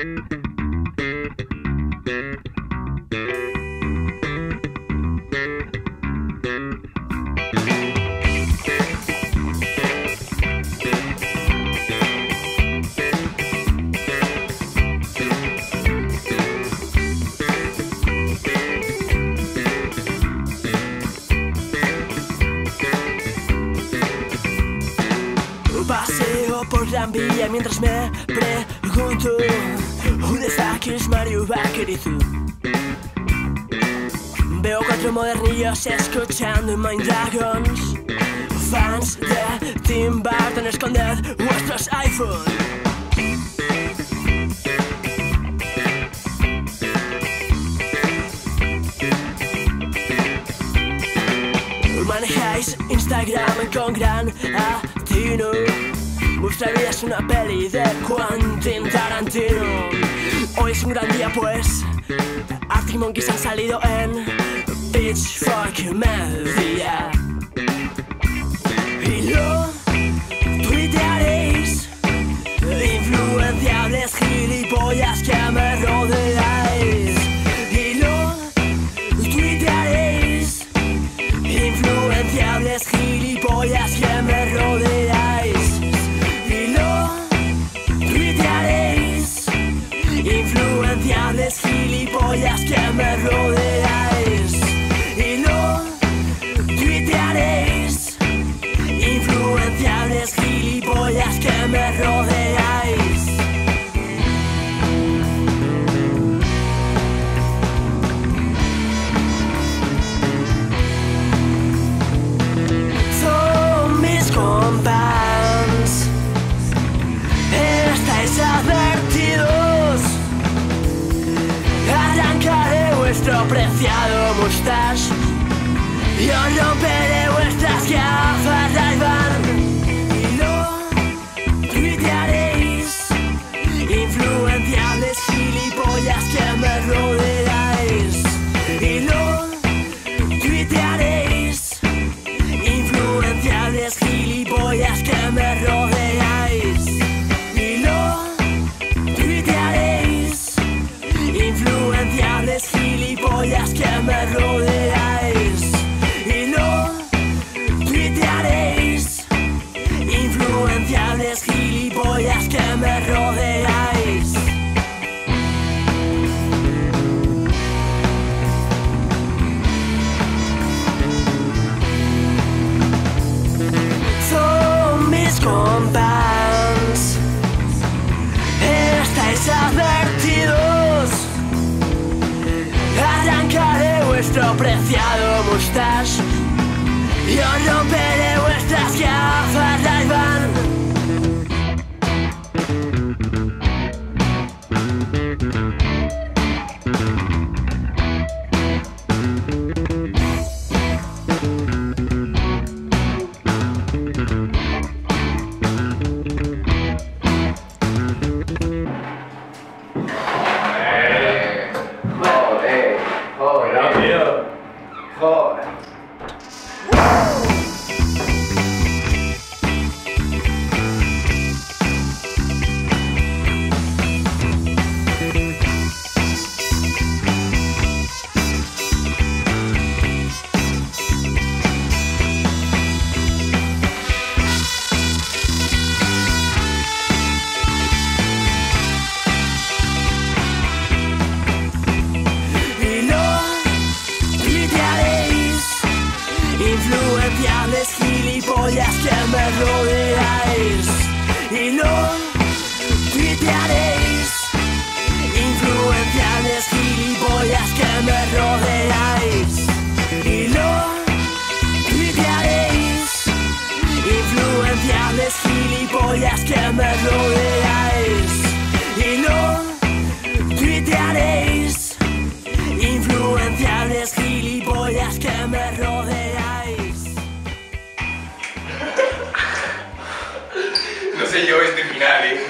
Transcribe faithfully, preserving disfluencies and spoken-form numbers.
Paseo por Gran Vía mientras me pregunto Who the fuck is Mario Bakarizu? Veo cuatro modernillos escuchando Mind Dragons. Fans de Tim Burton, esconded vuestros iPhones. Manejáis Instagram con gran atino. Vuestra vida es una peli de Quentin Tarantino. Hoy es un gran día pues Arctic Monkeys han salido en Pitchfork Media. Y lo tuitearéis, influenciables gilipollas que me rodeáis. Y lo tuitearéis, influenciables gilipollas que me rodeáis. Y lo tuitearéis, influenciables gilipollas que me rodeáis. Y lo tuitearéis, influenciables gilipollas que me rodeáis. Zombies con pants, estáis advertidos. Arrancaré vuestro preciado mustache y os romperé vuestras gafas Ray-Ban. Y lo tuitearéis, influenciables gilipollas que me rodeáis. Y lo tuitearéis, influenciables gilipollas que me rodeáis. Y lo tuitearéis, influenciables gilipollas que me rodeáis. Y lo tuitearéis, influenciables gilipollas que me rodeáis. Zombies con pants, estáis advertidos. Arrancaré vuestro preciado mustache y os romperé vuestras gafas Ray-Ban. Joder, joder, tío. Joder. Influenciables gilipollas que me rodeáis. Y lo tuitearéis, influenciables gilipollas que me rodeáis. Y lo tuitearéis, influenciables gilipollas que me rodeáis. Y lo tuitearéis, influenciables gilipollas que me rodeáis. No sé yo este final, eh.